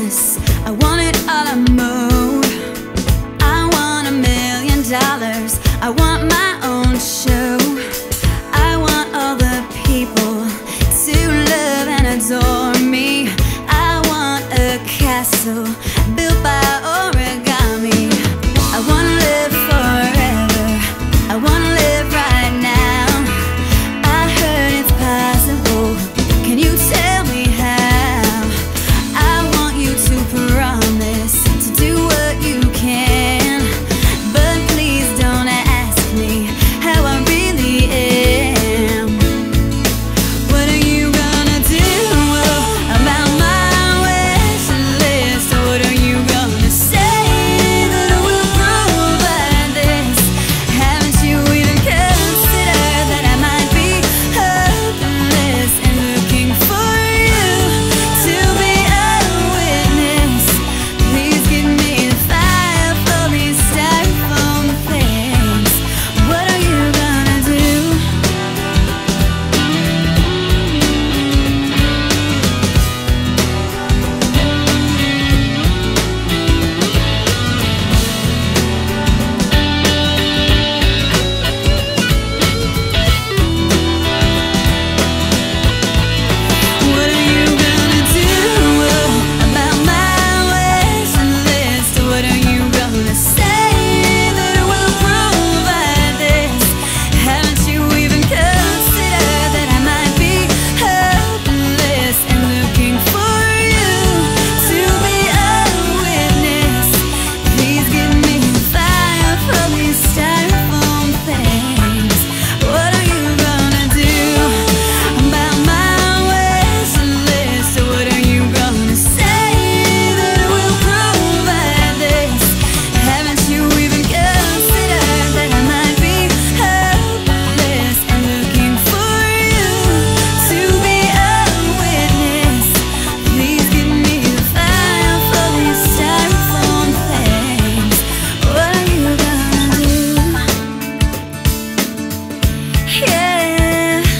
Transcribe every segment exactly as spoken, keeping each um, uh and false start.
this. I want it all I mode. I want a million dollars. I want my own show. I want all the people to love and adore me. I want a castle built by origami. I wanna live forever. I wanna live right now. I heard it's possible. Can you tell me how? I want you to promise to do what you can, but please don't ask me how I really am. What are you gonna do about my wish list? What are you gonna say that will provide this? Haven't you even considered that I might be hopeless and looking for you to be a witness? Please give me the fire for these styrofoam things. What are you gonna do? What are you gonna do about my wish list? What are you gonna say that will provide this? Haven't you even considered that I might be hopeless and looking for you to be a witness? Please give me the fire for these styrofoam things. What are you gonna do about my wish list? What are you gonna say that will provide this? Haven't you even considered that I might be hopeless and looking for you to be a witness? Please give me the fire for these styrofoam things. What are you gonna do? Yeah.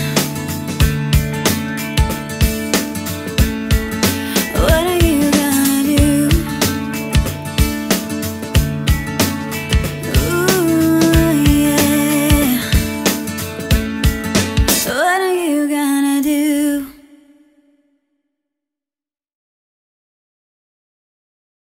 What are you gonna do? Ooh, yeah. What